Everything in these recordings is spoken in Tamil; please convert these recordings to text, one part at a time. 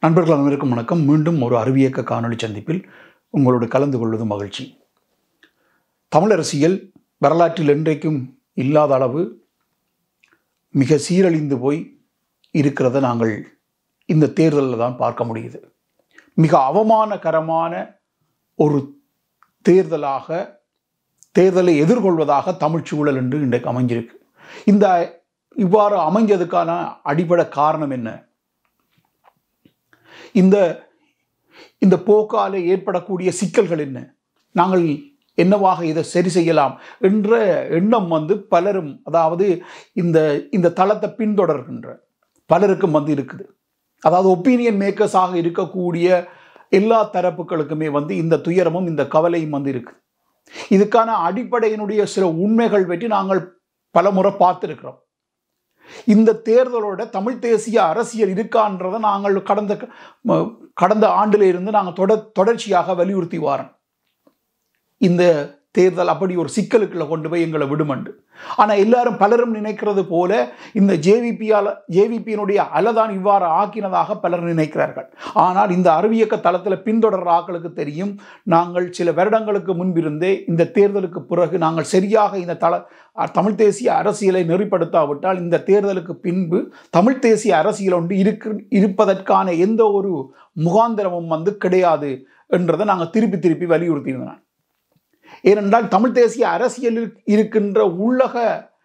நண்பர்கள் அனைவருக்கும் வணக்கம். மீண்டும் ஒரு அறிவியக்க காணொளி சந்திப்பில் உங்களோடு கலந்து கொள்வது மகிழ்ச்சி. தமிழ் அரசியல் வரலாற்றில் என்றைக்கும் இல்லாத அளவு மிக சீரழிந்து போய் இருக்கிறத நாங்கள் இந்த தேர்தலில் தான் பார்க்க முடியுது. மிக அவமானகரமான ஒரு தேர்தலை எதிர்கொள்வதாக தமிழ் சூழல் என்று இன்றைக்கு அமைஞ்சிருக்கு. இவ்வாறு அமைஞ்சதுக்கான அடிப்படை காரணம் என்ன? இந்த போக்கால ஏற்படக்கூடிய சிக்கல்கள் என்ன? நாங்கள் என்னவாக இதை சரி செய்யலாம் என்ற எண்ணம் பலரும், அதாவது இந்த தளத்தை பின்தொடர்கின்ற பலருக்கும் இருக்குது. அதாவது ஒப்பீனியன் மேக்கர்ஸாக இருக்கக்கூடிய எல்லா தரப்புகளுக்குமே இந்த துயரமும் இந்த கவலையும் இருக்குது. இதுக்கான அடிப்படையினுடைய சில உண்மைகள் பற்றி நாங்கள் பல முறை பார்த்திருக்கிறோம். இந்த தேர்தலோட தமிழ் தேசிய அரசியல் இருக்கான்றதை நாங்கள் கடந்த ஆண்டில இருந்து நாங்கள் தொடர்ச்சியாக வலியுறுத்தி வாரோம். இந்த தேர்தல் அப்படி ஒரு சிக்கலுக்குள்ள கொண்டு போய் எங்களை விடுமண்டு. ஆனால் பலரும் நினைக்கிறது போல இந்த ஜேவிபியினுடைய அலதான் இவ்வாறு ஆக்கினதாக பலர் நினைக்கிறார்கள். ஆனால் இந்த அறிவியக்க தளத்தில் பின்தொடர்ற ஆக்களுக்கு தெரியும், நாங்கள் சில வருடங்களுக்கு முன்பிருந்தே இந்த தேர்தலுக்கு பிறகு நாங்கள் சரியாக இந்த தமிழ் தேசிய அரசியலை நெறிப்படுத்தாவிட்டால் இந்த தேர்தலுக்கு பின்பு தமிழ் தேசிய அரசியல் ஒன்று இருப்பதற்கான எந்த ஒரு முகாந்திரமும் கிடையாது என்றதை நாங்கள் திருப்பி வலியுறுத்தியிருந்தோம். ஏனென்றால் தமிழ் தேசிய அரசியலில் இருக்கின்ற உள்ளக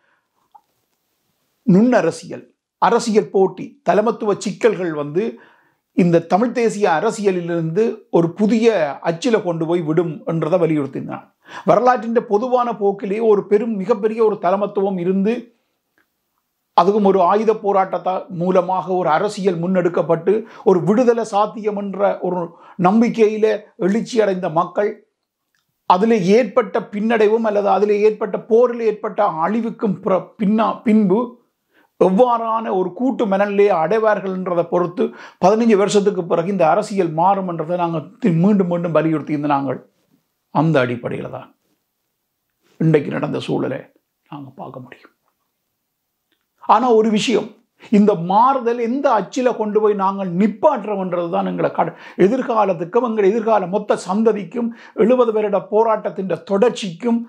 அரசியல் போட்டி, தலைமத்துவ சிக்கல்கள் இந்த தமிழ் தேசிய அரசியலிலிருந்து ஒரு புதிய அச்சில கொண்டு போய் விடும் என்றதை வலியுறுத்தினான். வரலாற்றின் பொதுவான போக்கிலேயே ஒரு மிகப்பெரிய ஒரு தலைமத்துவம் இருந்து அதுவும் ஒரு ஆயுத போராட்டத்தால் மூலமாக ஒரு அரசியல் முன்னெடுக்கப்பட்டு ஒரு விடுதலை சாத்தியம் என்ற ஒரு நம்பிக்கையில எழுச்சி அடைந்த மக்கள் அதில் ஏற்பட்ட பின்னடைவும் அல்லது அதில் ஏற்பட்ட போரில் ஏற்பட்ட அழிவுக்கும் பின்பு எவ்வாறான ஒரு கூட்டு மனநிலையை அடைவார்கள் என்றதை பொறுத்து 15 வருஷத்துக்கு பிறகு இந்த அரசியல் மாறும் என்றதை நாங்கள் மீண்டும் வலியுறுத்தி நாங்கள் அந்த அடிப்படையில் தான் இன்றைக்கு நடந்த சூழலை நாங்கள் பார்க்க முடியும். ஆனால் ஒரு விஷயம், இந்த மாறுதல் எந்த அச்சில கொண்டு போய் நாங்கள் நிப்பாற்றோம்ன்றது தான் எங்களை எதிர்காலத்துக்கும் எங்கள் எதிர்கால மொத்த சந்ததிக்கும் 70 வருட போராட்டத்தின் தொடர்ச்சிக்கும்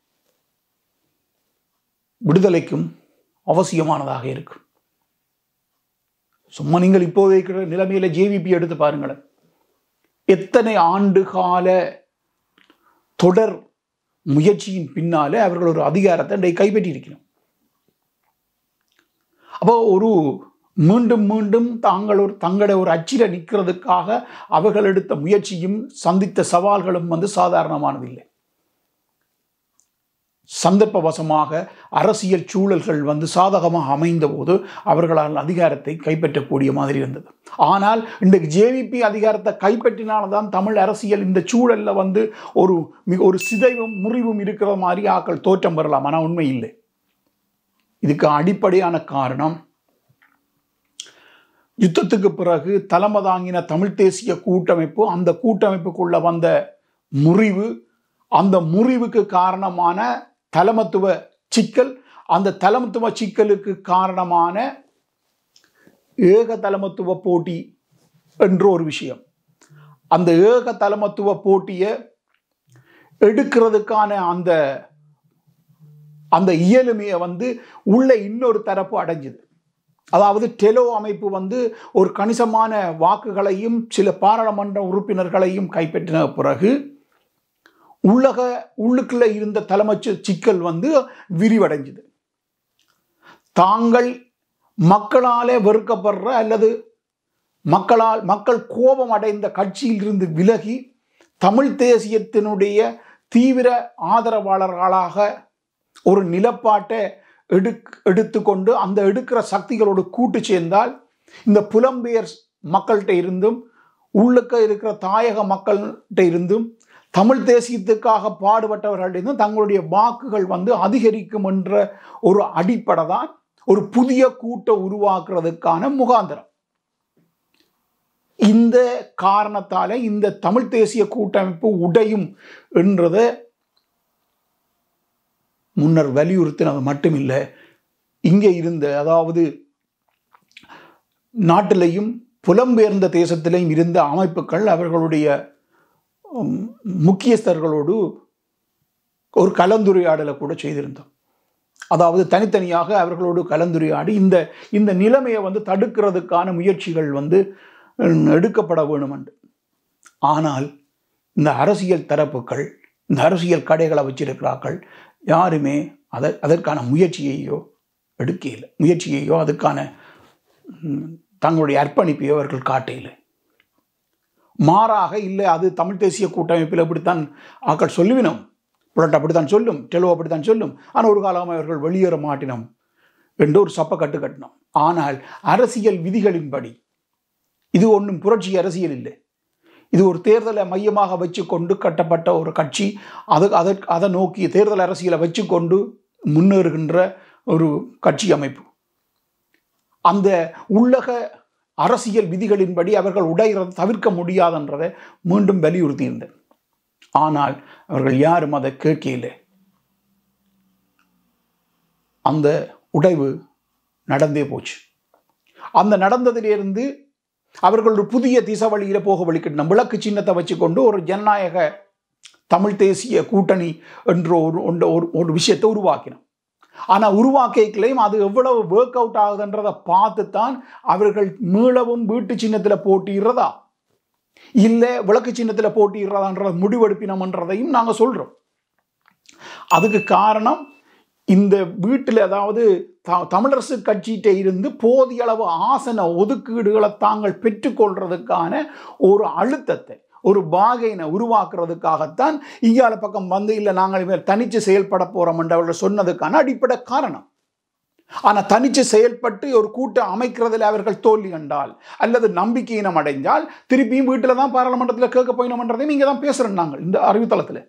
விடுதலைக்கும் அவசியமானதாக இருக்கு. சும்மா நீங்கள் இப்போது இருக்கிற நிலைமையில ஜேவிபி எடுத்து பாருங்களேன். எத்தனை ஆண்டு கால தொடர் முயற்சியின் பின்னாலே அவர்கள் ஒரு அதிகாரத்தை கைப்பற்றி இருக்கிறோம். அப்போ ஒரு மீண்டும் தங்களை ஒரு அச்சில நிற்கிறதுக்காக அவர்கள் எடுத்த முயற்சியும் சந்தித்த சவால்களும் சாதாரணமானதில்லை. சந்தர்ப்பவசமாக அரசியல் சூழல்கள் சாதகமாக அமைந்த போது அவர்களால் அதிகாரத்தை கைப்பற்றக்கூடிய மாதிரி இருந்தது. ஆனால் இன்றைக்கு ஜேவிபி அதிகாரத்தை கைப்பற்றினால்தான் தமிழ் அரசியல் இந்த சூழல்ல ஒரு சிதைவும் முறிவும் இருக்கிற மாதிரி ஆக்கள் தோற்றம் பெறலாம். ஆனால் உண்மை இல்லை. இதுக்கு அடிப்படையான காரணம், யுத்தத்துக்கு பிறகு தலைமை தாங்கின தமிழ் தேசிய கூட்டமைப்பு, அந்த கூட்டமைப்புக்குள்ள வந்த முறிவு, அந்த முறிவுக்கு காரணமான தலைமத்துவ சிக்கல், அந்த தலைமத்துவ சிக்கலுக்கு காரணமான ஏக தலைமத்துவ போட்டி என்ற ஒரு விஷயம். அந்த ஏக தலைமத்துவ போட்டியை எடுக்கிறதுக்கான அந்த இயலுமையை உள்ள இன்னொரு தரப்பு அடைஞ்சது. அதாவது டெலோ அமைப்பு ஒரு கணிசமான வாக்குகளையும் சில பாராளுமன்ற உறுப்பினர்களையும் கைப்பற்றின பிறகு உள்ளுக்குள்ள இருந்த தலைமை சிக்கல் விரிவடைஞ்சது. தாங்கள் மக்களாலே வெறுக்கப்படுற அல்லது மக்கள் கோபம் அடைந்த கட்சியில் இருந்து விலகி தமிழ் தேசியத்தினுடைய தீவிர ஆதரவாளர்களாக ஒரு நிலப்பாட்டை எடுத்துக்கொண்டு அந்த எடுக்கிற சக்திகளோடு கூட்டு சேர்ந்தால் இந்த புலம்பெயர் மக்கள்கிட்ட இருந்தும் உள்ளுக்க இருக்கிற தாயக மக்கள்கிட்ட இருந்தும் தமிழ் தேசியத்துக்காக பாடுபட்டவர்களிடம் தங்களுடைய வாக்குகள் அதிகரிக்கும் என்ற ஒரு அடிப்படை தான் ஒரு புதிய கூட்டை உருவாக்குறதுக்கான முகாந்திரம். இந்த காரணத்தால இந்த தமிழ் தேசிய கூட்டமைப்பு உடையும் என்றதை முன்னர் வலியுறுத்தினது மட்டுமில்லை, இங்கே இருந்த, அதாவது நாட்டிலையும் புலம்பெயர்ந்த தேசத்திலேயும் இருந்த அமைப்புகள் அவர்களுடைய முக்கியஸ்தர்களோடு ஒரு கலந்துரையாடலை கூட செய்திருந்தோம். அதாவது தனித்தனியாக அவர்களோடு கலந்துரையாடி இந்த நிலைமையை தடுக்கிறதுக்கான முயற்சிகள் எடுக்கப்பட வேணும் என்று. ஆனால் இந்த அரசியல் தரப்புகள், இந்த அரசியல் கடைகளை வச்சிருக்கிறார்கள், யாருமே அதற்கான முயற்சியையோ எடுக்கல, முயற்சியையோ அதுக்கான தங்களுடைய அர்ப்பணிப்பையோ அவர்கள் காட்டல. மாறாக இல்லை, அது தமிழ் தேசிய கூட்டமைப்பில் அப்படித்தான் ஆக்கள் சொல்லுவினோம், புலட் அப்படித்தான் சொல்லும், டெலோ அப்படித்தான் சொல்லும், ஆனால் ஒரு காலம் அவர்கள் வெளியேற மாட்டினோம் என்று ஒரு சப்ப கட்டினோம். ஆனால் அரசியல் விதிகளின்படி இது ஒன்றும் புரட்சி அரசியல் இல்லை. இது ஒரு தேர்தலை மையமாக வச்சு கொண்டு கட்டப்பட்ட ஒரு கட்சி, அதை நோக்கி தேர்தல் அரசியலை வச்சு கொண்டு முன்னேறுகின்ற ஒரு கட்சி அமைப்பு. அந்த உள்ளக அரசியல் விதிகளின்படி அவர்கள் உடைகிறதை தவிர்க்க முடியாதுன்றதை மீண்டும் வலியுறுத்தியிருந்தேன். ஆனால் அவர்கள் யாரும் அதை கேட்கல. அந்த உடைவு நடந்தே போச்சு. அந்த நடந்ததிலிருந்து அவர்கள் ஒரு புதிய திசை வழியில போக வழிக்கிட்டு விளக்கு சின்னத்தை வச்சு கொண்டு ஒரு ஜனநாயக தமிழ் தேசிய கூட்டணி என்ற ஒரு விஷயத்தை உருவாக்கினோம். ஆனால் உருவாக்கிக்கலையும் அது எவ்வளவு ஒர்க் அவுட் ஆகுதுன்றதை பார்த்துத்தான் அவர்கள் மீளவும் வீட்டு சின்னத்தில் போட்டிடுறதா இல்லை விளக்கு சின்னத்தில் போட்டிடுறதான்ற முடிவெடுப்பினோம்ன்றதையும் நாங்கள் சொல்கிறோம். அதுக்கு காரணம் இந்த வீட்டில், அதாவது தமிழரசு கட்சியிட்ட இருந்து போதிய அளவு ஆசன ஒதுக்கீடுகளை தாங்கள் பெற்றுக்கொள்றதுக்கான ஒரு அழுத்தத்தை, ஒரு பாகையினை உருவாக்குறதுக்காகத்தான் இங்கால பக்கம் இல்லை நாங்கள் தனித்து செயல்பட போகிறோம் என்று அவர்கள் சொன்னதுக்கான அடிப்படை காரணம். ஆனால் தனித்து செயல்பட்டு ஒரு கூட்டம் அமைக்கிறதுல அவர்கள் தோல்வி கண்டால் அல்லது நம்பிக்கையினம் அடைஞ்சால் திருப்பியும் வீட்டில் தான் பாராளுமன்றத்தில் கேட்க போயினோம்ன்றதையும் இங்கே தான் பேசுகிறோம் நாங்கள் இந்த அறிவுத்தளத்தில்.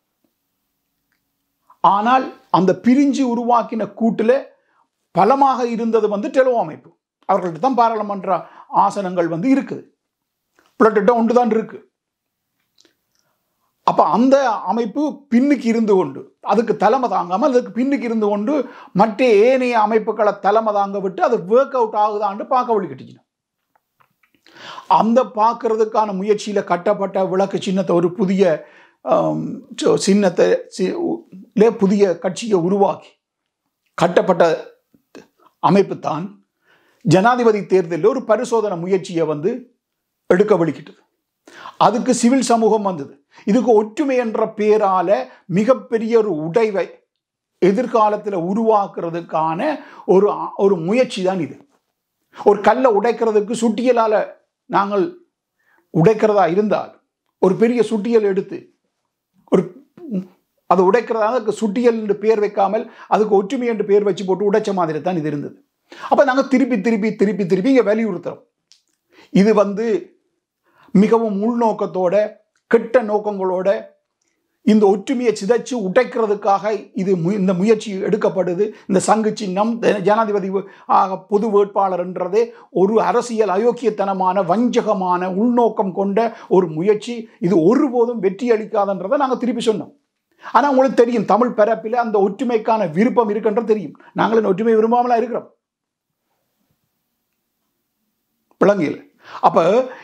ஆனால் அந்த பிரிஞ்சு உருவாக்கின கூட்டில் பலமாக இருந்தது டெலோ அமைப்பு. அவர்கள்ட்ட தான் பாராளுமன்ற ஆசனங்கள் இருக்குது, புலட்டிட்ட ஒன்று தான் இருக்கு. அப்போ அந்த அமைப்பு பின்னுக்கு இருந்து கொண்டு, அதுக்கு தலைமை தாங்காமல் அதுக்கு பின்னுக்கு இருந்து கொண்டு மற்ற ஏனைய அமைப்புகளை தலைமை தாங்க விட்டு அது ஒர்க் அவுட் ஆகுதான்னு பார்க்க வழி கட்டிக்கணும். அந்த பார்க்கறதுக்கான முயற்சியில் கட்டப்பட்ட விளக்கு சின்னத்தை, ஒரு புதிய சின்னத்தை, புதிய கட்சியை உருவாக்கி கட்டப்பட்ட அமைப்பு தான் ஜனாதிபதி தேர்தலில் ஒரு பரிசோதனை முயற்சியை எடுக்க வழிக்கிட்டது. அதுக்கு சிவில் சமூகம் வந்தது. இதுக்கு ஒற்றுமை என்ற பேரால மிகப்பெரிய ஒரு உடைவை எதிர்காலத்தில் உருவாக்குறதுக்கான ஒரு முயற்சி தான் இது. ஒரு கல்லை உடைக்கிறதுக்கு சுட்டியலால் நாங்கள் உடைக்கிறதா இருந்தால் ஒரு பெரிய சுட்டியல் எடுத்து ஒரு அதை உடைக்கிறதாக சுட்டியல் என்று பேர் வைக்காமல் அதுக்கு ஒற்றுமை என்று பேர் வச்சு போட்டு உடைச்ச மாதிரி தான் இது இருந்தது. அப்போ நாங்கள் திருப்பி திருப்பி திருப்பி திருப்பி இங்கே வலியுறுத்துறோம். இது மிகவும் உள்நோக்கத்தோட கெட்ட நோக்கங்களோட இந்த ஒற்றுமையை சிதைச்சு உடைக்கிறதுக்காக இந்த முயற்சி எடுக்கப்படுது. இந்த சங்கு சின்னம், ஜனாதிபதி பொது வேட்பாளர் என்றதே ஒரு அரசியல் அயோக்கியத்தனமான வஞ்சகமான உள்நோக்கம் கொண்ட ஒரு முயற்சி. இது ஒருபோதும் வெற்றி அளிக்காதுன்றதை நாங்கள் திருப்பி சொன்னோம். ஆனால் உங்களுக்கு தெரியும், தமிழ் பரப்பில் அந்த ஒற்றுமைக்கான விருப்பம் இருக்குன்றது தெரியும். நாங்கள் இந்த ஒற்றுமை விரும்பாமலாம் இருக்கிறோம் விளங்கியல். அப்போ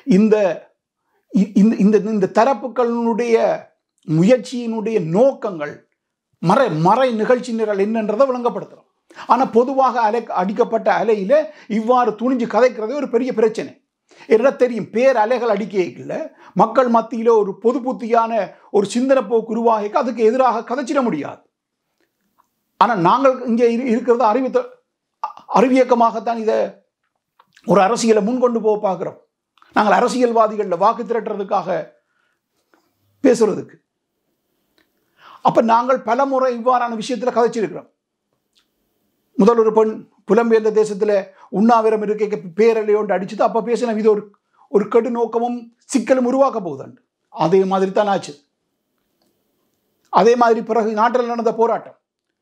இந்த தரப்புகளுடைய முயற்சியினுடைய நோக்கங்கள் மறை நிகழ்ச்சி நிரல் என்னன்றதை விளங்கப்படுத்துகிறோம். ஆனால் பொதுவாக அடிக்கப்பட்ட அலையில இவ்வாறு துணிஞ்சு கதைக்கிறதே ஒரு பெரிய பிரச்சனை. என்ன தெரியும், பேர் அலைகள் அடிக்கல மக்கள் மத்தியில ஒரு பொது புத்தியான ஒரு சிந்தனை போக்கு உருவாகி அதுக்கு எதிராக கதைச்சிட முடியாது. ஆனால் நாங்கள் இங்கே இருக்கிறது அறிவியக்கமாகத்தான் இதை ஒரு அரசியலை முன்கொண்டு போக பார்க்கிறோம். நாங்கள் அரசியல்வாதிகளில் வாக்கு திரட்டுறதுக்காக பேசுறதுக்கு. அப்ப நாங்கள் பல முறை இவ்வாறான விஷயத்துல கதைச்சிருக்கிறோம். முதல் ஒரு பெண் புலம்பெயர்ந்த தேசத்துல உண்ணாவிரம் இருக்க பேரலையோண்டு அடிச்சது. அப்ப பேசின இது ஒரு கெடு நோக்கமும் சிக்கலும் உருவாக்க போகுதாண்டு. அதே மாதிரி தான் ஆச்சு. அதே மாதிரி பிறகு நாட்டில் நடந்த போராட்டம்,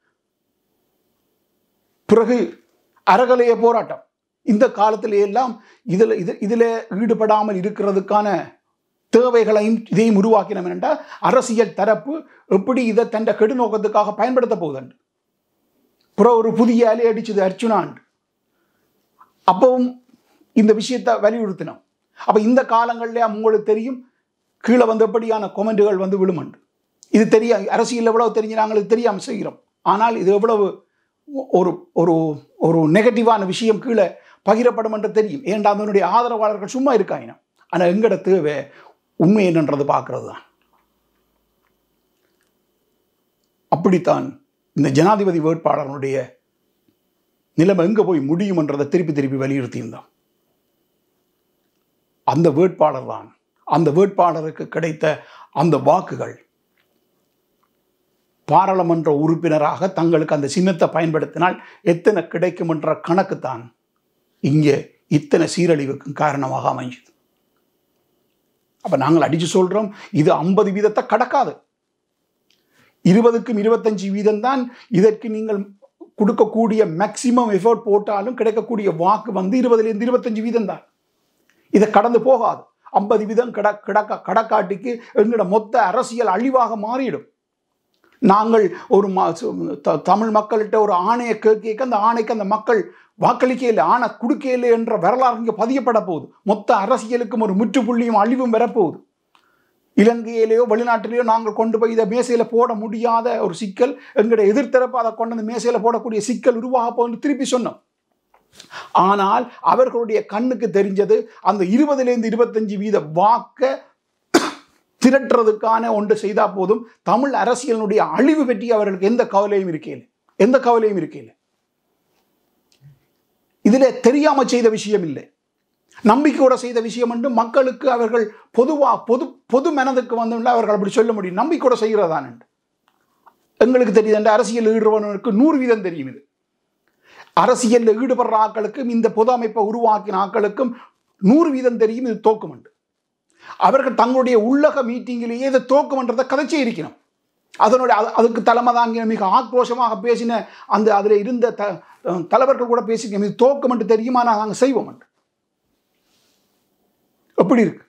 பிறகு அறகலைய போராட்டம், இந்த காலத்திலே எல்லாம் இதில் ஈடுபடாமல் இருக்கிறதுக்கான தேவைகளையும் இதையும் உருவாக்கினோம் என்றால் அரசியல் தரப்பு எப்படி இதை தன் கெடு நோக்கத்துக்காக பயன்படுத்த போகுதுண்டு. பிற ஒரு புதிய அலை அடிச்சது அர்ச்சுனாண்டு. அப்பவும் இந்த விஷயத்தை வலியுறுத்தினோம். அப்போ இந்த காலங்களில் உங்களுக்கு தெரியும் கீழே வந்து எப்படியான கொமெண்ட்டுகள் வந்து விழுமண்டு. இது தெரியும், அரசியல் எவ்வளவு தெரிஞ்சு நாங்களுக்கு தெரியாமல் செய்கிறோம். ஆனால் இது எவ்வளவு ஒரு ஒரு ஒரு நெகட்டிவான விஷயம் கீழே பகிரப்படும் என்று தெரியும். ஏன்டா அதனுடைய ஆதரவாளர்கள் சும்மா இருக்காங்க. ஆனால் எங்கட தேவை உண்மை என்னன்றது பார்க்கறது தான். அப்படித்தான் இந்த ஜனாதிபதி வேட்பாளருடைய நிலைமை எங்கே போய் முடியும் என்றதை திருப்பி திருப்பி வலியுறுத்தியிருந்தோம். அந்த வேட்பாளர் தான், அந்த வேட்பாளருக்கு கிடைத்த அந்த வாக்குகள் பாராளுமன்ற உறுப்பினராக தங்களுக்கு அந்த சின்னத்தை பயன்படுத்தினால் எத்தனை கிடைக்கும் என்ற கணக்கு தான் இங்கே இத்தனை சீரழிவுக்கும் காரணமாக அமைஞ்சது. அப்போ நாங்கள் அடித்து சொல்கிறோம், இது 50% கடக்காது. 20க்கும் 25% தான் இதற்கு நீங்கள் கொடுக்கக்கூடிய மேக்சிமம் எஃபோர்ட் போட்டாலும் கிடைக்கக்கூடிய வாக்கு வந்து 20லேருந்து 25% தான். இதை கடந்து போகாது. 50% கடக்காட்டிக்கு எங்களோட மொத்த அரசியல் அழிவாக மாறிடும். நாங்கள் ஒரு தமிழ் மக்கள்கிட்ட ஒரு ஆணையை கேட்க அந்த ஆணைக்கு அந்த மக்கள் வாக்களிக்க இல்லை, ஆணை கொடுக்க இல்லை என்ற வரலாறு இங்கே பதியப்பட போகுது. மொத்த அரசியலுக்கும் ஒரு முற்றுப்புள்ளியும் அழிவும் வரப்போகுது. இலங்கையிலேயோ வெளிநாட்டிலேயோ நாங்கள் கொண்டு போய் இதை மேசையில் போட முடியாத ஒரு சிக்கல், எங்களுடைய எதிர்த்தரப்பு அதை கொண்டு வந்து மேசையில் போடக்கூடிய சிக்கல் உருவாக போகுதுன்னு திருப்பி சொன்னோம். ஆனால் அவர்களுடைய கண்ணுக்கு தெரிஞ்சது அந்த 20லேருந்து 25% வாக்கை திரட்டுறதுக்கான ஒன்று செய்தா போதும். தமிழ் அரசியலினுடைய அழிவு பற்றி அவர்களுக்கு எந்த கவலையும் இருக்கையில். இதில் தெரியாம செய்த விஷயம் இல்லை, நம்பிக்கையோட செய்த விஷயம் என்று மக்களுக்கு அவர்கள் பொது மனதுக்கு வந்து அவர்கள் அப்படி சொல்ல முடியும். நம்பிக்கையோட செய்கிறதான் எங்களுக்கு தெரியுது. அரசியல் ஈடுபடுவதற்கு 100% தெரியும். இது அரசியலில் ஈடுபடுற ஆக்களுக்கும் இந்த பொது அமைப்பை உருவாக்கின ஆக்களுக்கும் 100% தெரியும் இது தோக்கும். அவர்கள் தங்களுடைய உள்ளக மீட்டிங்கிலேயே இதை தோக்குமன்றதை கதைச்சே இருக்கணும். அதுக்கு தலைமை தாங்கிய மிக ஆக்ரோஷமாக பேசின அந்த அதில் இருந்த தலைவர்கள் கூட பேசிக்கணும், இது தோக்கும் என்று தெரியுமா, நாங்கள் செய்வோம். எப்படி இருக்கு?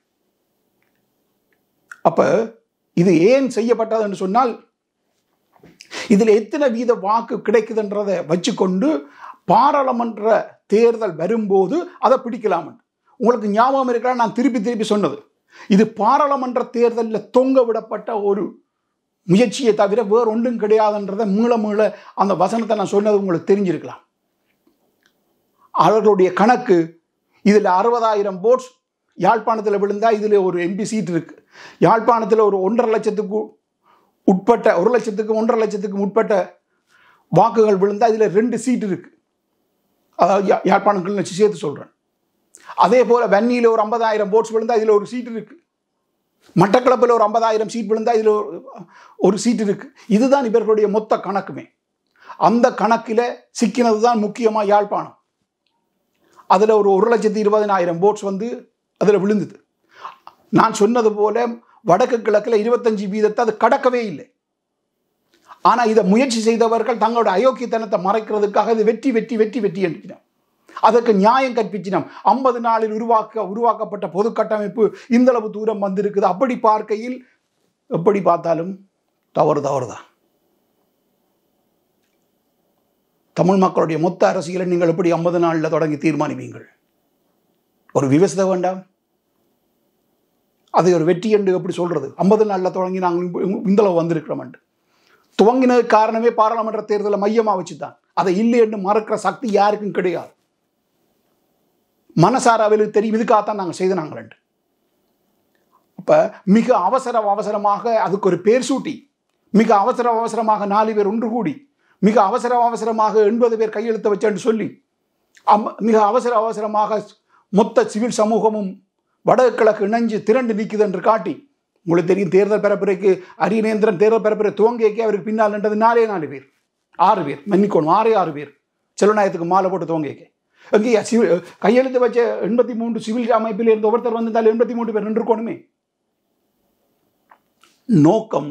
அப்ப இது ஏன் செய்யப்பட்டது என்று சொன்னால், இதில் எத்தனை வீத வாக்கு கிடைக்குதுன்றதை வச்சுக்கொண்டு பாராளுமன்ற தேர்தல் வரும்போது அதை பிடிக்கலாம். உங்களுக்கு ஞாபகம் இருக்கிற நான் திருப்பி சொன்னது, இது பாராளுமன்ற தேர்தலில் தொங்க விடப்பட்ட ஒரு முயற்சியை தவிர வேறு ஒன்றும் கிடையாதுன்றதை மீள அந்த வசனத்தை நான் சொன்னது உங்களுக்கு தெரிஞ்சிருக்கலாம். அவர்களுடைய கணக்கு இதில் 60,000 votes யாழ்ப்பாணத்தில் விழுந்தா இதில் ஒரு எம்பி சீட் இருக்கு. யாழ்ப்பாணத்தில் ஒரு 1.5 லட்சத்துக்கு உட்பட்ட 1 லட்சத்துக்கும் 1.5 லட்சத்துக்கும் உட்பட்ட வாக்குகள் விழுந்தா இதில் 2 சீட் இருக்கு. அதாவது யாழ்ப்பாணங்கள் வச்சு சேர்த்து சொல்றேன். அதே போல வன்னியில் ஒரு 50,000 votes விழுந்தா இதில் ஒரு சீட் இருக்கு. மட்டக்களப்பில் ஒரு 50,000 சீட் விழுந்தா இதில் ஒரு சீட் இருக்கு. இதுதான் இவர்களுடைய மொத்த கணக்குமே. அந்த கணக்கில் சிக்கினது தான் முக்கியமாக யாழ்ப்பாணம். அதில் ஒரு 1,20,000 votes வந்து அதில் விழுந்தது. நான் சொன்னது போல வடக்கு கிழக்கில் 25% அது கடக்கவே இல்லை. ஆனால் இதை முயற்சி செய்தவர்கள் தங்களோட அயோக்கியத்தனத்தை மறைக்கிறதுக்காக இது வெற்றி என்கிறோம். அதற்கு நியாயம் கற்பிச்சினோம். 50 நாளில் உருவாக்கப்பட்ட பொது கட்டமைப்பு இந்த அளவு தூரம் வந்திருக்குது. அப்படி பார்க்கையில் எப்படி பார்த்தாலும் தவறுதான். தமிழ் மக்களுடைய மொத்த அரசியலை நீங்கள் எப்படி 50 நாளில் தொடங்கி தீர்மானிப்பீங்கள்? ஒரு விவசாயம் வேண்டாம், அதை ஒரு வெற்றி என்று எப்படி சொல்றது? 50 நாளில் தொடங்கி நாங்கள் இந்த அளவு வந்திருக்கிறோம். துவங்கினது காரணமே பாராளுமன்ற தேர்தலை மையமாக வச்சுதான். அதை இல்லை என்று மறக்கிற சக்தி யாருக்கும் கிடையாது. மனசாராவிலுக்கு தெரியும், இதுக்காகத்தான் நாங்கள் செய்த நாங்கள். அப்போ மிக அவசரமாக அதுக்கு ஒரு பேர் சூட்டி, மிக அவசரமாக 4 பேர் ஒன்று கூடி, மிக அவசரமாக 80 பேர் கையெழுத்த வச்சேன்னு சொல்லி, மிக அவசரமாக மொத்த சிவில் சமூகமும் வடகிழக்கு இணைஞ்சு திரண்டு நிற்குது என்று காட்டி, உங்களுக்கு தெரியும் தேர்தல் பரப்புரைக்கு அரியநேந்திரன் தேர்தல் பரப்புரை துவங்கிக்கே அவருக்கு பின்னால் நின்றது 4 பேர் 6 பேர் மன்னிக்கணும் 6 பேர் செல்வநாயகத்துக்கு மாலை போட்டு துவங்கிக்க. அங்கே கையெழுத்து வச்ச 83 சிவில் அமைப்பில் இருந்து ஒவ்வொருத்தர் வந்திருந்தால் 83 பேர் நின்றுக்கணுமே. நோக்கம்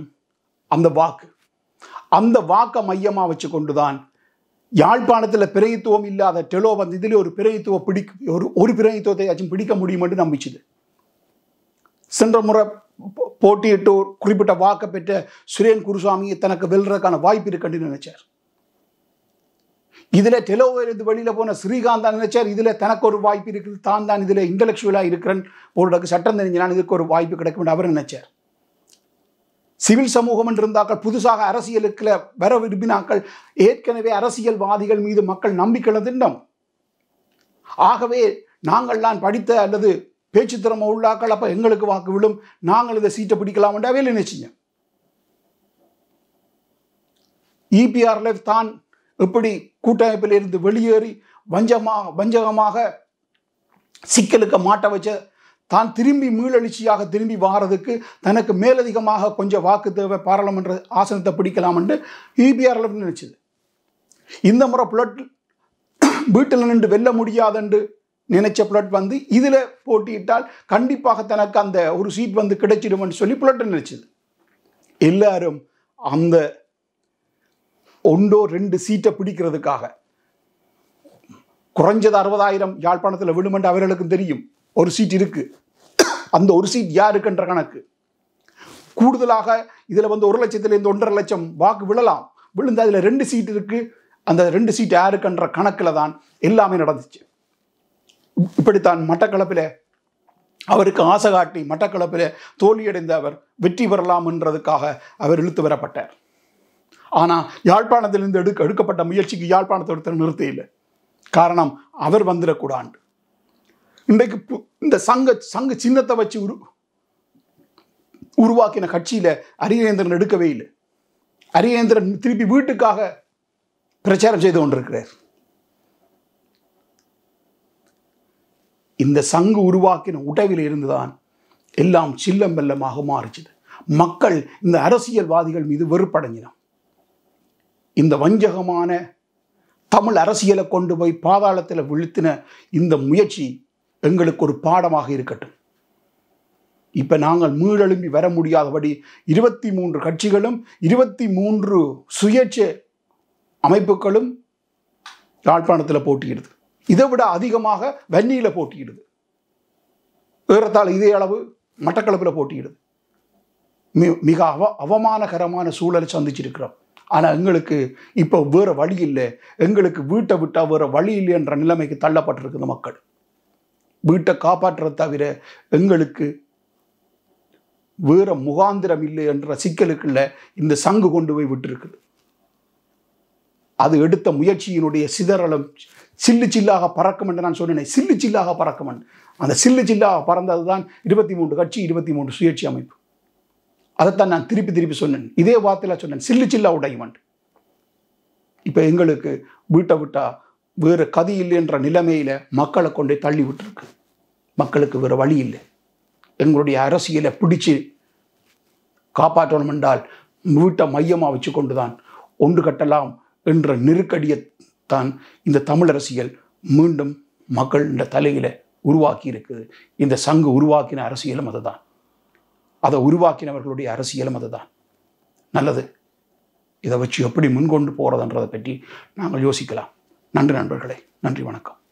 அந்த வாக்கை மையமாக வச்சு கொண்டுதான் யாழ்ப்பாணத்தில் பிரதித்துவம் இல்லாத டெலோ வந்து இதிலே ஒரு பிரதித்துவத்தை பிடிக்க முடியும் என்று நம்பிச்சுது. சென்ற முறை போட்டியிட்டு ஒரு குறிப்பிட்ட வாக்கை பெற்ற சுரேன் குருசாமியை தனக்கு வெல்றதுக்கான வாய்ப்பு இருக்குன்னு நினைச்சார். இதில் டெலோவிலிருந்து வெளியில் போன ஸ்ரீகாந்த் தான் நினைச்சார் இதில் தனக்கு ஒரு வாய்ப்பு இருக்குது, தான் இதில் இன்டலெக்சுவலாக இருக்கிறேன், ஒரு சட்டம் தெரிஞ்சினான், இதுக்கு ஒரு வாய்ப்பு கிடைக்கும் அவர் நினைச்சார். சிவில் சமூகம் என்று இருந்தாக்கள், புதுசாக அரசியலுக்கு வர விரும்பினாக்கள், ஏற்கனவே அரசியல்வாதிகள் மீது மக்கள் நம்பிக்கை திண்டம். ஆகவே நாங்கள்லாம் படித்த அல்லது பேச்சு திறமை உள்ளாக்கள், அப்போ எங்களுக்கு வாக்கு விழும், நாங்கள் இந்த சீட்டை பிடிக்கலாம் என்றாவே நினைச்சிங்க. EPRF தான் எப்படி கூட்டமைப்பில் இருந்து வெளியேறி வஞ்சகமாக சிக்கலுக்கு மாட்ட வச்ச தான் திரும்பி மீளெழுச்சியாக திரும்பி வாரதுக்கு தனக்கு மேலதிகமாக கொஞ்சம் வாக்கு தேவை, பாராளுமன்ற ஆசனத்தை பிடிக்கலாம் என்று EPRF நினைச்சது. இந்த முறை புலட் வீட்டில் நின்று வெல்ல முடியாதென்று நினைச்ச புலட் வந்து இதில் போட்டியிட்டால் கண்டிப்பாக தனக்கு அந்த ஒரு சீட் வந்து கிடைச்சிடும் என்று சொல்லி புலட் நினைச்சது. எல்லாரும் அந்த 1-2 சீட்டை பிடிக்கிறதுக்காக குறைஞ்சது 60,000 யாழ்ப்பாணத்தில் விழுமென்று அவர்களுக்கும் தெரியும். ஒரு சீட் இருக்கு, அந்த ஒரு சீட் யாருக்குன்ற கணக்கு. கூடுதலாக இதில் வந்து 1 லட்சத்திலிருந்து 1.5 லட்சம் வாக்கு விழலாம். விழுந்து அதில் 2 சீட் இருக்கு, அந்த 2 சீட் யாருக்குன்ற கணக்கில் தான் எல்லாமே நடந்துச்சு. இப்படித்தான் மட்டக்களப்பில் அவருக்கு ஆசை காட்டி மட்டக்களப்பில் தோல்வியடைந்த அவர் வெற்றி பெறலாம் என்றதுக்காக அவர் இழுத்து வரப்பட்டார். ஆனால் யாழ்ப்பாணத்திலிருந்து எடுக்கப்பட்ட முயற்சிக்கு யாழ்ப்பாணத்தை ஒருத்தர் நிறுத்த இல்லை. காரணம், அவர் வந்துடக்கூடாது. இன்றைக்கு இந்த சங்க சின்னத்தை வச்சு உருவாக்கின கட்சியில் அரியேந்திரன் எடுக்கவே இல்லை. அரியேந்திரன் திருப்பி வீட்டுக்காக பிரச்சாரம் செய்து கொண்டிருக்கிறார். இந்த சங்கு உருவாக்கின உடவில் இருந்துதான் எல்லாம் சில்லம் வெல்லமாக மாறிச்சது. மக்கள் இந்த அரசியல்வாதிகள் மீது வெறுப்படைஞ்சினான். இந்த வஞ்சகமான தமிழ் அரசியலை கொண்டு போய் பாதாளத்தில் வீழ்த்தின இந்த முயற்சி எங்களுக்கு ஒரு பாடமாக இருக்கட்டும். இப்போ நாங்கள் மீளெழும்பி வர முடியாதபடி 23 கட்சிகளும் 23 சுயேட்சை அமைப்புகளும் யாழ்ப்பாணத்தில் போட்டியிடுது. இதை விட அதிகமாக வன்னியில் போட்டியிடுது. ஏறத்தாழ இதே அளவு மட்டக்களப்பில் போட்டியிடுது. மிக அவமானகரமான சூழலை சந்திச்சிருக்கிறோம். ஆனால் எங்களுக்கு இப்போ வேறு வழி இல்லை, எங்களுக்கு வீட்டை விட்டால் வேறு வழி இல்லை என்ற நிலைமைக்கு தள்ளப்பட்டிருக்குது மக்கள். வீட்டை காப்பாற்றுறதை தவிர எங்களுக்கு வேற முகாந்திரம் இல்லை என்ற சிக்கலுக்குள்ள இந்த சங்கு கொண்டு போய் விட்டுருக்குது. அது எடுத்த முயற்சியினுடைய சிதறலும் சில்லு சில்லாக பறக்கும் என்று நான் சொன்னேன். சில்லு சில்லாக பறக்கும். அந்த சில்லு சில்லாக பறந்தது தான் 23 கட்சி 23 சுயேட்சை அமைப்பு. அதைத்தான் நான் திருப்பி சொன்னேன். இதே வார்த்தையில் சொன்னேன், சில்லு சில்லா உடையும். இப்போ எங்களுக்கு வீட்டை விட்டா வேறு கதி இல்லை என்ற நிலைமையில மக்களை கொண்டே தள்ளி விட்டுருக்கு. மக்களுக்கு வேறு வழி இல்லை. எங்களுடைய அரசியலை பிடிச்சு காப்பாற்றணும் என்றால் வீட்டை மையமாக வச்சு கொண்டு தான் ஒன்று கட்டலாம் என்ற நெருக்கடியைத்தான் இந்த தமிழ் அரசியல் மீண்டும் மக்கள் இந்த தலையில உருவாக்கி இருக்குது. இந்த சங்கு உருவாக்கின அரசியலும் அதுதான், அதை உருவாக்கினவர்களுடைய அரசியலும் அதுதான். நல்லது, இதை வச்சு எப்படி முன்கொண்டு போகிறதுன்றதை பற்றி நாங்கள் யோசிக்கலாம். நன்றி நண்பர்களே, நன்றி, வணக்கம்.